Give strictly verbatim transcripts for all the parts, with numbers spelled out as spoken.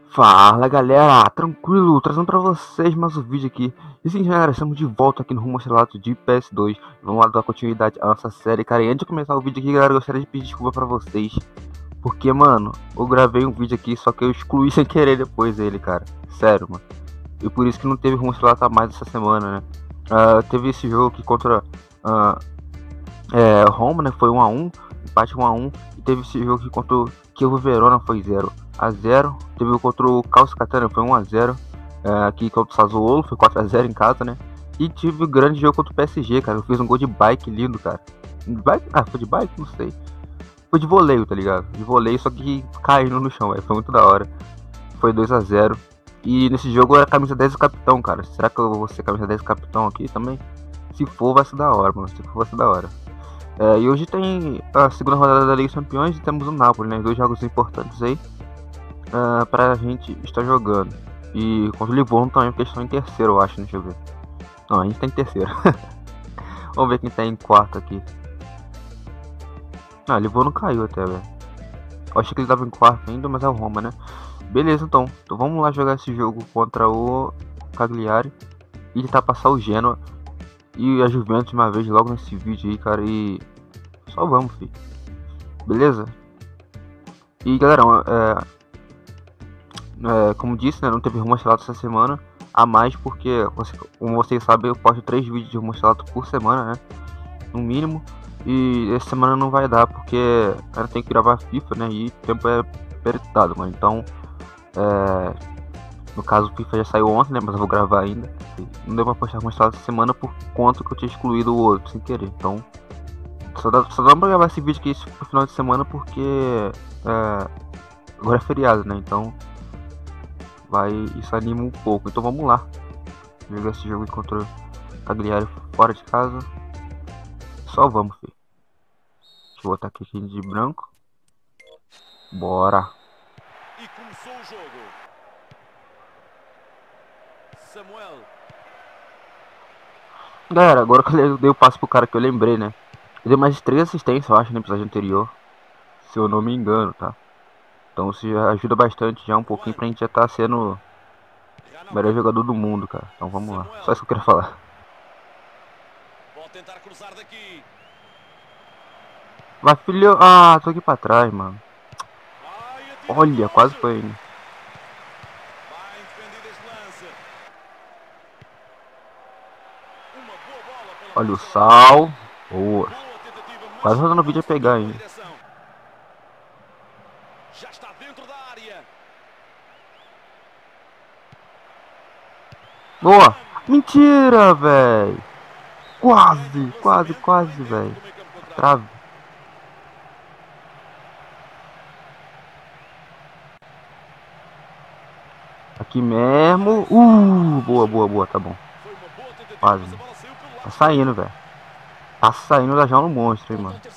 Fala galera, tranquilo, trazendo pra vocês mais um vídeo aqui. E sim, galera, estamos de volta aqui no Rumo Estrelato de P S dois. Vamos lá dar continuidade à nossa série, cara. E antes de começar o vídeo aqui, galera, eu gostaria de pedir desculpa pra vocês. Porque, mano, eu gravei um vídeo aqui, só que eu excluí sem querer depois ele, cara. Sério, mano. E por isso que não teve Rumo Estrelato a mais essa semana, né? Uh, teve esse jogo aqui contra uh, é, Roma, né? Foi um a um, empate um a um. E teve esse jogo aqui contra o Chievo Verona, foi zero a zero. Teve o contra o Caos Catania, foi um a zero. É, aqui contra o Sassuolo, foi quatro a zero em casa, né? E tive o grande jogo contra o P S G, cara. Eu fiz um gol de bike lindo, cara. Bike? Ah, foi de bike? Não sei. Foi de voleio, tá ligado? De voleio, só que caindo no chão, velho. Foi muito da hora. Foi dois a zero. E nesse jogo era camisa dez do capitão, cara. Será que eu vou ser camisa dez do capitão aqui também? Se for, vai ser da hora, mano. Se for, vai ser da hora. É, e hoje tem a segunda rodada da Liga dos Campeões e temos o Napoli, né? Dois jogos importantes aí uh, pra gente estar jogando. E contra o Livorno também, porque eles estão em terceiro, eu acho, deixa eu ver. Não, a gente tá em terceiro. Vamos ver quem tá em quarto aqui. Ah, o Livorno caiu até, velho. Eu achei que ele tava em quarto ainda, mas é o Roma, né? Beleza, então. Então vamos lá jogar esse jogo contra o Cagliari e tentar passar o Genoa e a Juventus de uma vez logo nesse vídeo aí, cara. E só vamos, filho. Beleza? E galera, é, é, como disse, né, não teve Rumo Estrelato essa semana. A mais porque, como vocês sabem, eu posto três vídeos de Rumo Estrelato por semana, né? No mínimo. E essa semana não vai dar porque cara tem que gravar FIFA, né? E o tempo é apertado, mano. Então, é, no caso o FIFA já saiu ontem, né? Mas eu vou gravar ainda. Não deu pra postar Rumo Estrelato essa semana por conta que eu tinha excluído o outro sem querer. Então, só dá, só dá pra gravar esse vídeo aqui pro final de semana porque é, agora é feriado, né? Então vai, isso anima um pouco. Então vamos lá jogar esse jogo contra o Cagliari fora de casa. Só vamos, filho. Deixa eu botar aqui de branco. Bora. E começou o jogo. Samuel. Galera, agora que eu dei o passo pro cara que eu lembrei, né? Eu dei mais três assistências, eu acho, no episódio anterior. Se eu não me engano, tá? Então isso já ajuda bastante já um pouquinho pra gente já tá sendo o melhor jogador do mundo, cara. Então vamos lá. Só isso que eu queria falar. Pode tentar cruzar daqui. Vai, filho. Ah, tô aqui pra trás, mano. Olha, quase foi ainda. Vai defendido este lance. Uma boa bola pela Olha o sal. Boa. boa tentativa, Quase rodando o vídeo a pegar ainda. Já está dentro da área. Boa. Mentira, velho. Quase, quase, quase, velho. Trave. Aqui mesmo. Uh, boa, boa, boa, tá bom. Quase. Tá saindo, velho. Tá saindo da jaula um monstro, hein, mano.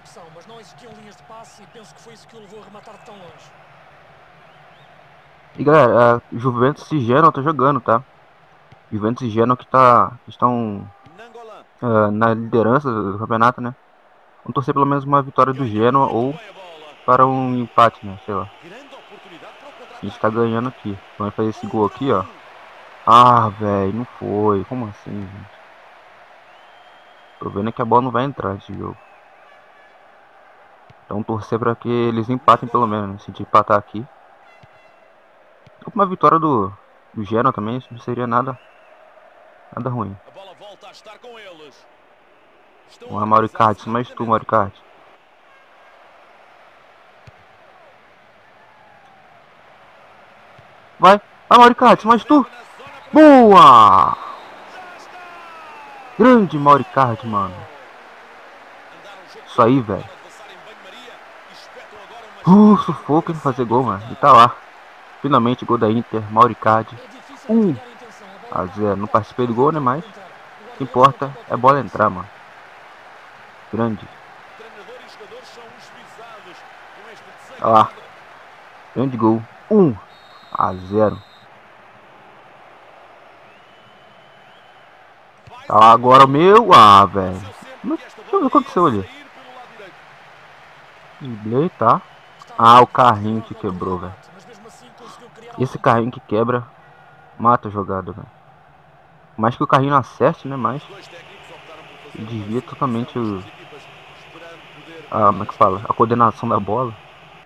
E galera, a Juventus e Genoa tá jogando, tá? Juventus e Genoa que tá, estão uh, na liderança do campeonato, né? Vamos torcer pelo menos uma vitória do Genoa ou para um empate, né? Sei lá. A gente tá ganhando aqui. Vamos fazer esse gol aqui, ó. Ah, velho, não foi. Como assim, gente? Tô vendo que a bola não vai entrar nesse jogo. Então torcer para que eles empatem pelo menos, né? Se a gente empatar aqui. Uma vitória do, do Genoa também, isso não seria nada, nada ruim. Vamos lá, Mauricardi, isso mais tu, Mauricardi. Vai, vai, Mauricardi, mais tu. Boa! Grande Mauricardi, mano. Isso aí, velho. Uh, sufoco em fazer gol, mano. E tá lá. Finalmente, gol da Inter, Mauricardi. um a zero. Não participei do gol, né? Mas o que importa é a bola entrar, mano. Grande. Olha lá. Grande gol. um a zero. Tá lá agora o meu. Ah, velho. Deixa eu ver o que aconteceu ali. Driblei, tá? Ah, o carrinho que quebrou, velho. E esse carrinho que quebra mata a jogada, velho. Mais que o carrinho não acerte, né? Mas desvia totalmente o... Ah, como é que fala? A coordenação da bola.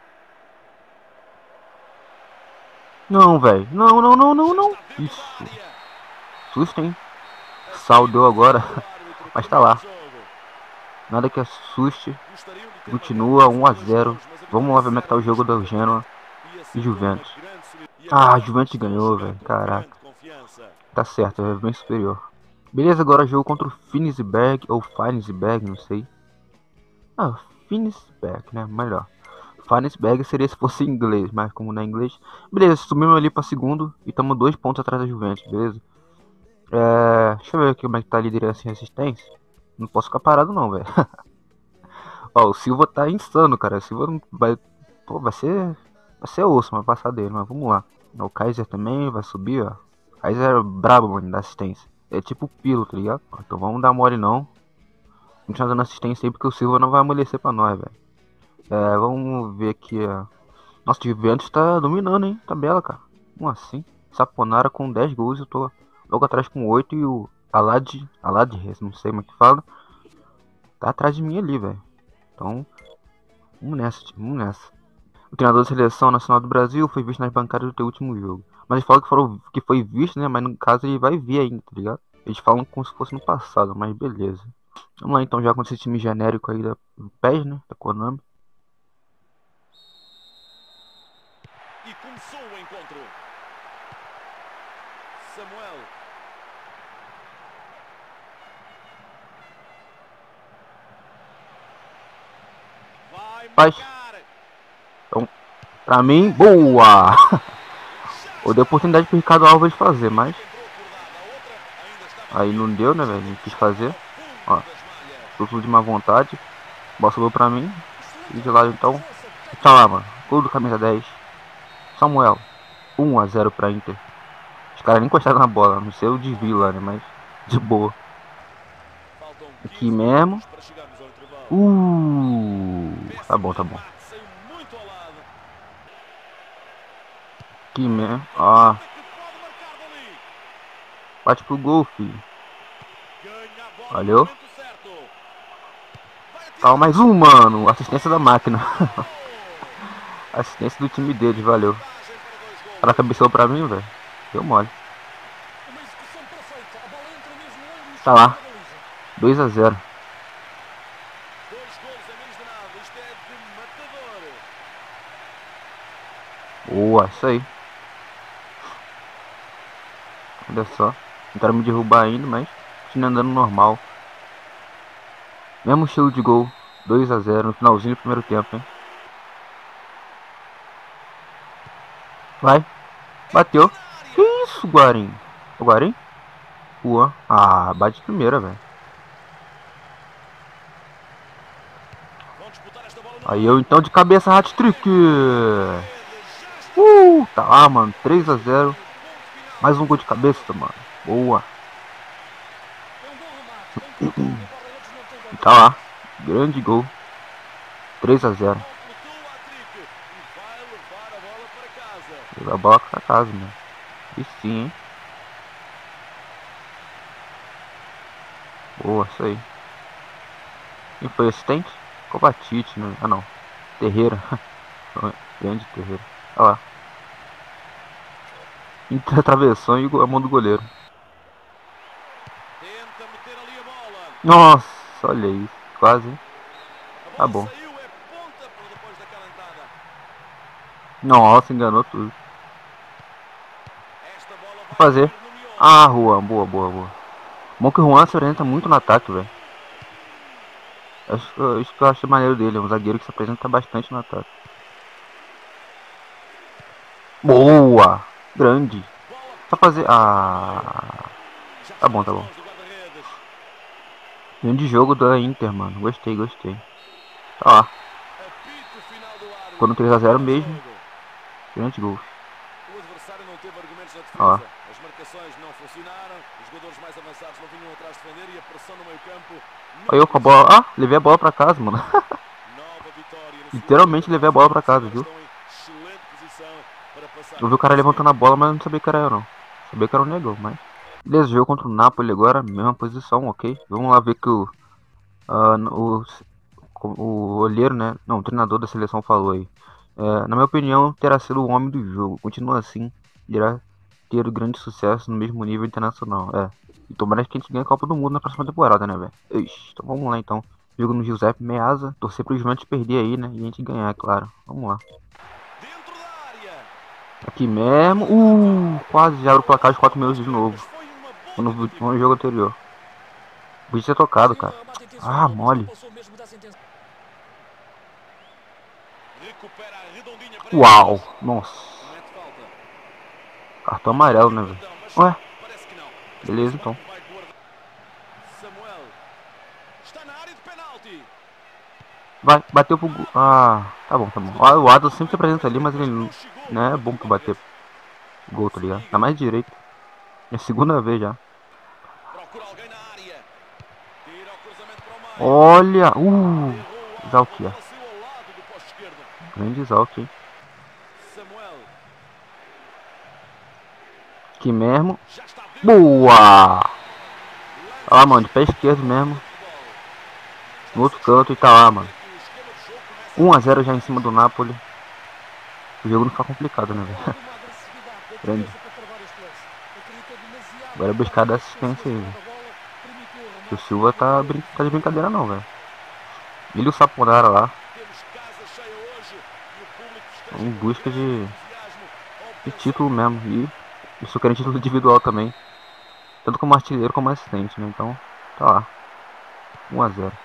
Não, velho. Não, não, não, não, não. Isso. Susto, hein? Sal deu agora. Mas tá lá. Nada que assuste. Continua um a zero. Vamos lá ver como é que tá o jogo do Genoa e Juventus. Ah, a Juventus ganhou, velho. Caraca. Tá certo, é bem superior. Beleza, agora jogo contra o Finisberg ou Finisberg, não sei. Ah, Finisberg, né? Melhor. Finisberg seria se fosse em inglês, mas como não é inglês. Beleza, subimos ali pra segundo e estamos dois pontos atrás da Juventus, beleza? É, deixa eu ver aqui como é que tá a liderança e resistência. Não posso ficar parado não, velho. Ó, o Silva tá insano, cara. O Silva vai, pô, vai ser, vai ser osso, vai passar dele, mas vamos lá. O Kaiser também vai subir, ó. O Kaiser é brabo, mano, da assistência. É tipo o Pilo, tá ligado? Então vamos dar mole não. Continuar dando assistência aí porque o Silva não vai amolecer pra nós, velho. É, vamos ver aqui, ó. Nossa, o Juventus tá dominando, hein? Tabela, cara. Como assim? Saponara com dez gols, eu tô logo atrás com oito e o Alad, Alad, não sei como é que fala, tá atrás de mim ali, velho. Então, vamos nessa, time, vamos nessa. O treinador da Seleção Nacional do Brasil foi visto nas bancadas do teu último jogo. Mas eles falam que, foram, que foi visto, né? Mas no caso ele vai vir ainda, tá ligado? Eles falam como se fosse no passado, mas beleza. Vamos lá então, já com esse time genérico aí da P E S, né? Da Konami. E começou o encontro. Samuel. Vai Faz. Então, pra mim, boa! Eu dei oportunidade pro Ricardo Alves fazer, mas aí não deu, né, velho? Não quis fazer. Ó, tudo de má vontade. Bola sobrou pra mim. E de lado então. Tá lá, mano. Gol do camisa dez. Samuel. um a zero pra Inter. Os caras nem encostaram na bola. Não sei o desvio lá, né? Mas de boa. Aqui mesmo. Uh, tá bom, tá bom. Aqui mesmo. Ó. Bate pro gol, filho. Valeu. Calma, mais um, mano. Assistência da máquina. Assistência do time deles, valeu. Ela cabeceou pra mim, velho. Deu mole. Tá lá. dois a zero. Boa, isso aí. Olha só. Tentaram me derrubar ainda, mas continua andando normal. Mesmo estilo de gol. dois a zero no finalzinho do primeiro tempo, hein. Vai. Bateu. Que isso, Guarim? O Guarim? Juan. Ah, bate primeira, velho. Aí eu então de cabeça, hat-trick. Uh, tá lá, mano. três a zero. Mais um gol de cabeça, mano. Boa. Tá lá. Grande gol. três a zero. Levar a bola pra casa, mano. E sim, hein. Boa, isso aí. Quem foi assistente? Kovacic, né? Ah não. Terreira. Grande Terreira. Olha lá. Entre a travessão e a mão do goleiro. Nossa, olha isso. Quase, hein? Tá bom. Nossa, enganou tudo. Vou fazer. Ah, Juan. Boa, boa, boa. Bom que o Juan se orienta muito no ataque, velho. Isso, isso que eu acho maneiro dele. É um zagueiro que se apresenta bastante no ataque. Boa! Grande. Só fazer... Ah... Tá bom, tá bom. Grande jogo da Inter, mano. Gostei, gostei. Tá lá. Ficou no três a zero mesmo. Grande gol. Ó lá. As marcações não funcionaram, os jogadores mais avançados não vinham atrás defender e a pressão no meio campo. Aí eu com a bola. Ah, levei a bola pra casa, mano. Literalmente levei a bola pra casa, viu? Eu vi o cara levantando a bola, mas eu não sabia que era eu não. Sabia que era o negão, mas... Beleza, jogo contra o Napoli agora, mesma posição, ok? Vamos lá ver que o... Uh, o, o olheiro, né? Não, o treinador da seleção falou aí. É, na minha opinião, terá sido o homem do jogo. Continua assim, irá ter grande sucesso no mesmo nível internacional. É. E tomara que a gente ganhe a Copa do Mundo na próxima temporada, né, velho? Então vamos lá então. Jogo no Giuseppe Meazza. Torcer pro Juventus perder aí, né? E a gente ganhar, é claro. Vamos lá. Aqui mesmo. Uh, quase já abre o placar de quatro minutos de novo. No, no jogo anterior. Podia ter tocado, cara. Ah, mole. Uau. Nossa. Cartão amarelo, né, velho? Ué. Beleza, então. Vai, bateu pro gol. Ah, tá bom, tá bom. O Adams sempre se apresenta ali, mas ele não é bom pra bater gol, tá ligado? Tá mais direito. É a segunda vez já. Olha! Uh! Zalkia. Grande Zalkia, hein? Aqui mesmo. Boa! Olha lá, mano, de pé esquerdo mesmo. No outro canto e tá lá, mano. um a zero já em cima do Napoli. O jogo não fica complicado, né, velho? Grande. Agora é buscar dar assistência aí, velho. O Silva tá, brin tá de brincadeira não, velho. Ele e o Saponara lá. Em busca de, de título mesmo. E isso querem título individual também. Tanto como artilheiro como assistente, né? Então, tá lá. um a zero.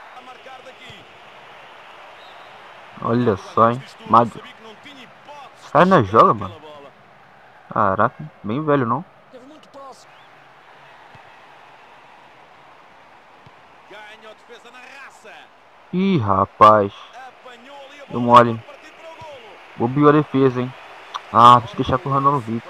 Olha só, hein? Magno. Esse cara ainda joga, mano. Caraca, bem velho, não? Ih, rapaz. Deu mole. Bobeou a defesa, hein? Ah, deixa eu deixar pro Randanovic.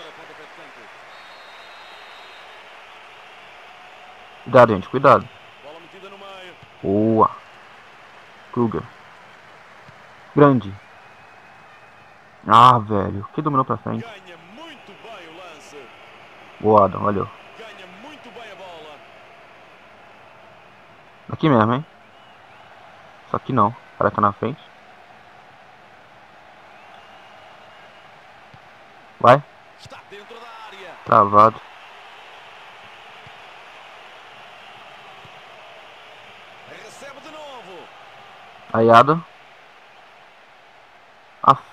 Cuidado, gente, cuidado. Boa. Kruger. Grande. Ah, velho. Que dominou pra frente. Boa, Adam, valeu. Aqui mesmo, hein? Só que não. O cara tá na frente. Vai. Travado. Aí, Adam. Aff.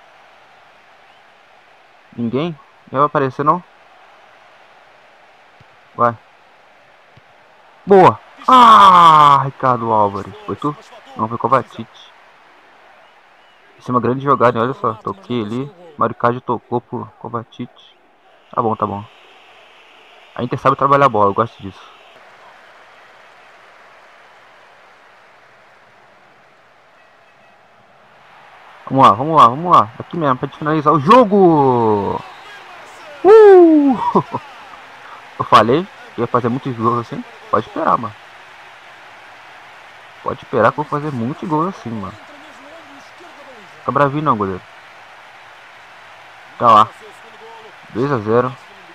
Ninguém? Não vai aparecer, não? Vai. Boa. Ah, Ricardo Álvares. Foi tu? Não, foi Kovacic. Isso é uma grande jogada, hein? Olha só. Toquei ali. Maricard tocou pro Kovacic. Tá bom, tá bom. A Inter sabe trabalhar a bola, eu gosto disso. Vamos lá, vamos lá, vamos lá. Aqui mesmo, pra gente finalizar o jogo. Uh! Eu falei que ia fazer muitos gols assim. Pode esperar, mano. Pode esperar que eu vou fazer muitos gols assim, mano. Fica bravinho não, goleiro. Tá lá. dois a zero.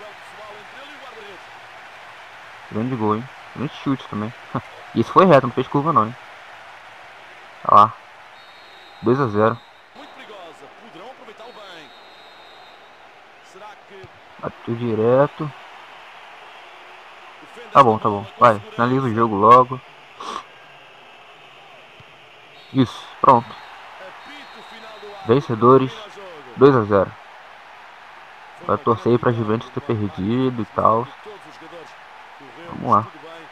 Grande gol, hein. Grande chute também. E esse foi reto, não fez curva não, hein. Tá lá. dois a zero. Bateu direto. Tá bom, tá bom. Vai, finaliza o jogo logo. Isso, pronto. Vencedores, dois a zero. Vai torcer aí pra Juventus ter perdido e tal. Vamos lá.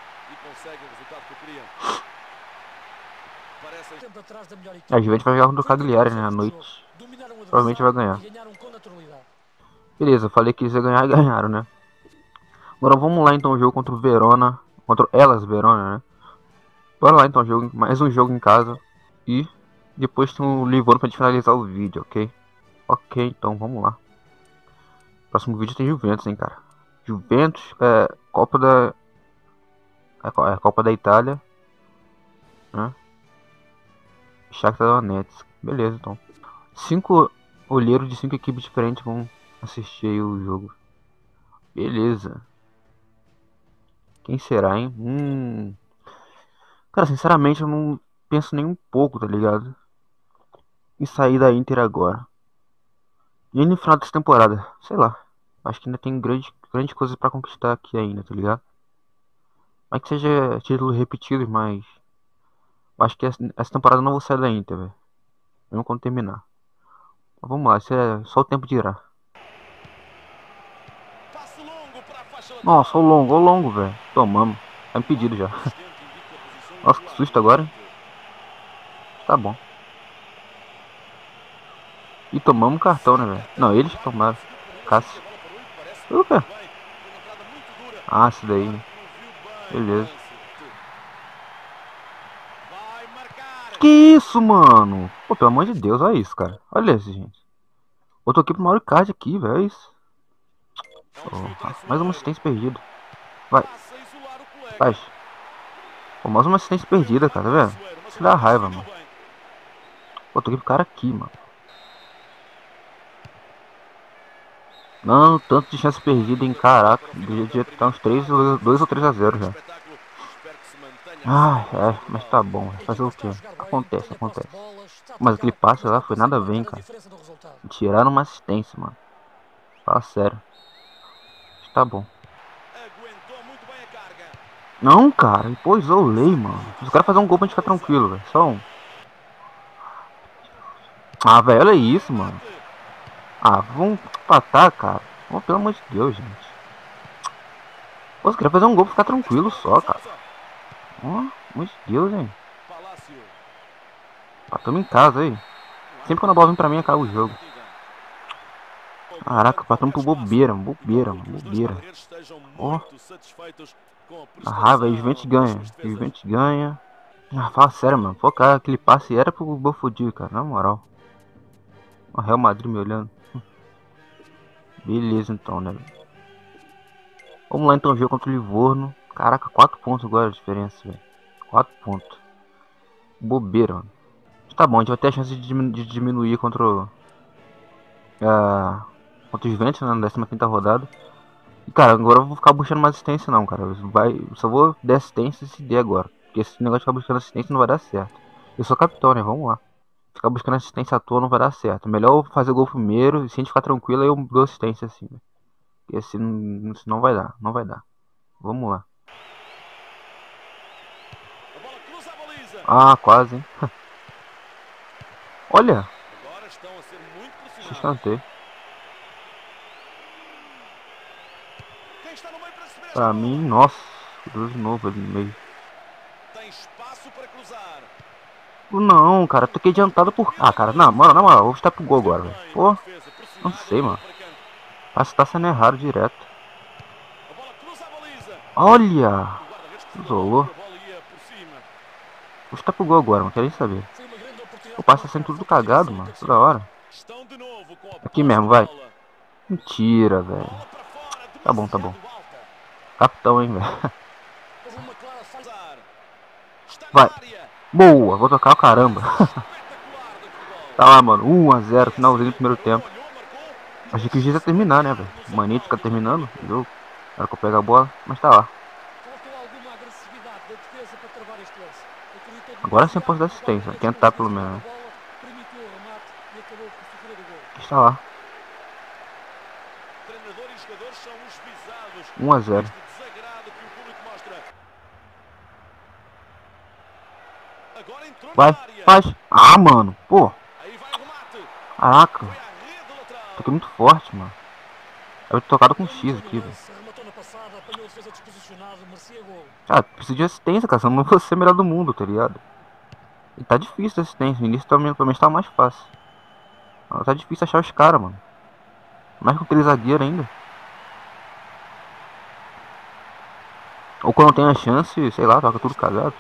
A Juventus vai jogar contra o Cagliari, né, à noite. Provavelmente vai ganhar. Beleza, falei que eles iam ganhar e ganharam, né. Agora vamos lá então o jogo contra o Verona. Contra o Hellas Verona, né. Bora lá então, jogo, mais um jogo em casa. E depois tem o Livorno pra gente finalizar o vídeo, ok? Ok, então vamos lá. Próximo vídeo tem Juventus, hein, cara. Juventus, é, Copa da... É, Copa da Itália, né? Shakhtar Donetsk. Beleza, então. Cinco olheiros de cinco equipes diferentes vão assistir aí o jogo. Beleza. Quem será, hein? Hum... Cara, sinceramente eu não penso nem um pouco, tá ligado? Em sair da Inter agora. E no final dessa temporada, sei lá. Acho que ainda tem grande, grande coisa pra conquistar aqui ainda, tá ligado? Não é que seja título repetido, mas acho que essa essa temporada eu não vou sair da Inter, velho. Mesmo quando terminar. Mas vamos lá, isso é só o tempo dirá. Passe longo para a faixa Nossa, o lateral. longo, o longo, velho. Tomamos. Tá impedido já. O assistente indica a posição Nossa, que irregular do susto agora, hein? atacante. Tá bom. E tomamos cartão, né, Sem velho? Não, cartão, eles o árbitro tomaram. decidiu por ele, achou que a Cássio. bola parou e parece que O quê? muito bem. Foi uma entrada muito dura. Ah, isso O daí, né? árbitro não viu bem o Beleza. lance. Vai marcar. Que isso, mano? Pô, pelo amor de Deus, olha isso, cara. Olha isso, gente. Eu tô aqui pro Mauro Card aqui, velho. Olha isso. É um desvio Porra. Mais uma traiçoeiro. assistência perdida. Vai, Passa a isolar o faz. colega. Pô, mais uma assistência Foi um perdida, remate cara, tá vendo? traiçoeiro, mas Isso o dá árbitro raiva, decidiu mano. bem. Pô, tô aqui pro cara aqui, mano. Não, tanto de chance perdida, hein? Caraca. Devia estar uns três, dois ou três a zero já. Espetáculo. Espero que se mantenha assim Ah, no próximo é, mas tá intervalo. bom. Vai A fazer o equipa está quê? a jogar bem, Acontece, tem a posse de acontece. bola, está a Mas aquele atacar, passe mas lá não foi consegue nada bem, marcar a cara. diferença no resultado. Tiraram uma assistência, mano. Fala sério. Tá bom. Aguentou muito bem a carga. Não, cara. Pô, isolei, Sai mano. muito Os caras fazer um desarmado gol da pra gente ficar baliza. tranquilo, velho. Só um. Ah, velho, olha Vai isso, mano. remate. Ah, vamos empatar, cara. Oh, pelo amor de Deus, gente. Pô, os caras fazer um gol pra ficar Esta tranquilo bola com só, cara. Sousa. Ó, oh, pelo amor de Deus, hein. Palácio. Patamos em casa aí. O Sempre quando árbitro a bola vem marca pra mim, uma acaba o determinada jogo. partida. Caraca, Ocupando patamos qualquer por espaço bobeira, e bobeira, procura mano, que os dois bobeira. guarda-redes estejam Ó, muito satisfeitos com a a raiva, aí, Juventus prestação das ganha. suas defesas. Juventus ganha. Ah, fala sério, mano. Pô, cara, aquele passe era pro Belfodil, cara, na moral. O Real Madrid me olhando. Beleza, então, né? Vamos lá, então, ver contra o Livorno. Caraca, quatro pontos agora a diferença, velho. quatro pontos. Bobeira, mano. Tá bom, a gente vai ter a chance de, diminu de diminuir contra o... Uh, contra os Juventus, né, na décima quinta rodada. E, cara, agora eu vou ficar buscando mais assistência não, cara. Vai, só vou dar assistência se der agora. Porque esse negócio de ficar buscando assistência não vai dar certo. Eu sou capitão, né? Vamos lá. Ficar buscando assistência à toa não vai dar certo. Melhor eu fazer gol primeiro. E se a gente ficar tranquilo, aí eu dou assistência assim, né? Porque assim não, não vai dar. Não vai dar. Vamos lá. A bola cruza a baliza. Ah, quase, hein? Olha. Agora estão a ser muito pressionados. Sustentei. Quem está no meio para receber esta Pra bola? mim, nossa. Cruz de novo ali no meio. Tem espaço para cruzar. Não, cara. Toquei adiantado por... Ah, cara. Não, mano, na moral. Vou estar pro gol Esteve agora, velho. bem na Pô. defesa, Não pressionado sei, ali mano. para canto. Parece que tá sendo errado direto. A bola cruza a baliza. Olha. O guarda-redes percebeu logo Isolou. que a bola ia por cima. Vou estar pro gol agora, não quero nem saber. Foi uma grande O oportunidade para passe tá sendo marcar, tudo falta cagado, criação e mano. Toda cabeceamento. hora. Estão de novo com a Aqui posse mesmo, de vai. bola. Mentira, velho. Bola para fora, Tá bom, tá bom. demasiado alta. Capitão, hein, velho. Houve uma clara falha. Cruzar. Está Vai. na área. Boa, vou tocar o caramba. Espetacular de futebol. Tá lá, mano. um a zero, Foi assim finalzinho do mesmo. primeiro Parou, tempo. olhou, marcou. Achei que o Giz ia terminar, né, velho? Mania de ficar Nos Salvados, terminando Benfica. o jogo. Na hora que eu pego a bola, mas tá lá. Faltou alguma agressividade da defesa para travar este lance. Acreditou Agora sim eu demasiado, posso dar o assistência. guarda-redes Tentar conseguiu pelo segurar a menos. bola, permitiu o remate e acabou por sofrer o gol. Está lá. Treinador e jogadores são os visados um a zero. neste desagrado que o público mostra. Agora entrou Vai, na área. faz. Ah, mano. Pô. Aí vai o remate. Caraca. Foi à rede lateral. Toquei muito forte, mano. Eu tinha tocado com Deu muito X bem aqui, no velho. lance, rematou na passada, apanhou a defesa desposicionado, merecia gol. Ah, preciso de assistência, cara. Senão não vou ser melhor do mundo, tá ligado? E tá difícil a assistência. No início também, pelo menos tá mais fácil. Ah, tá difícil achar os caras, mano. Mais com aquele zagueiro ainda. Ou quando tem a chance, sei lá, toca tudo cagado.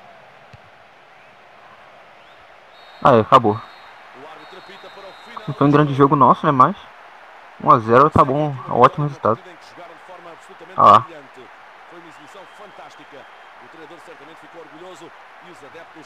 Ah, é, acabou. O árbitro apita para o final Não foi um do grande jogo nosso, né? Mas um a zero tá bom. É um ótimo resultado. Partida em que jogaram de forma absolutamente Ah lá. brilhante. Foi uma exibição fantástica. O treinador certamente ficou orgulhoso e os adeptos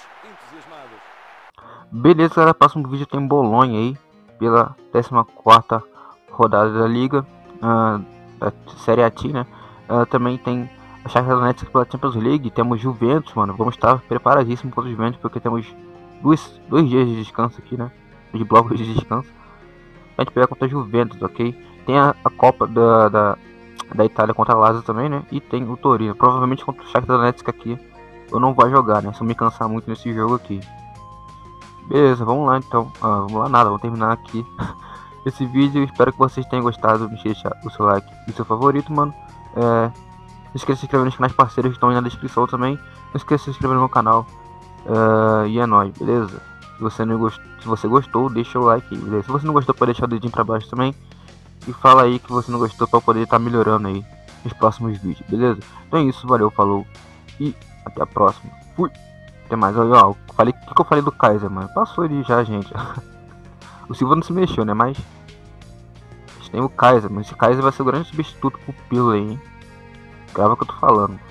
entusiasmados. Beleza, galera. Próximo vídeo tem Bolonha aí. Pela décima quarta rodada da Liga, uh, da Série A, né? Uh, também tem a Shakhtar Donetsk pela Champions League, temos Juventus, mano. Vamos estar preparadíssimos para os Juventus, porque temos dois, dois dias de descanso aqui, né? De blocos de descanso. A gente pega contra a Juventus, ok? Tem a, a Copa da, da, da Itália contra a Lazio também, né? E tem o Torino. Provavelmente contra o Shakhtar Donetsk aqui eu não vou jogar, né? Se eu me cansar muito nesse jogo aqui. Beleza, vamos lá então. Ah, vamos lá nada, vamos terminar aqui esse vídeo. Espero que vocês tenham gostado. Deixe deixar o seu like e seu favorito, mano. É, não esqueça de se inscrever nos canais parceiros que estão aí na descrição também. Não esqueça de se inscrever no meu canal. Uh, e é nóis, beleza? Se você, não gostou, se você gostou, deixa o like aí, beleza? Se você não gostou, pode deixar o dedinho pra baixo também. E fala aí que você não gostou pra eu poder estar tá melhorando aí nos próximos vídeos, beleza? Então é isso, valeu, falou. E até a próxima. Fui! Até mais, olha, ó, falei, o que, que eu falei do Kaiser, mano? Passou ali já, gente. O Silva não se mexeu, né? Mas tem o Kaiser, mas esse Kaiser vai ser o grande substituto pro Pirlo aí, hein? Grava o que eu tô falando.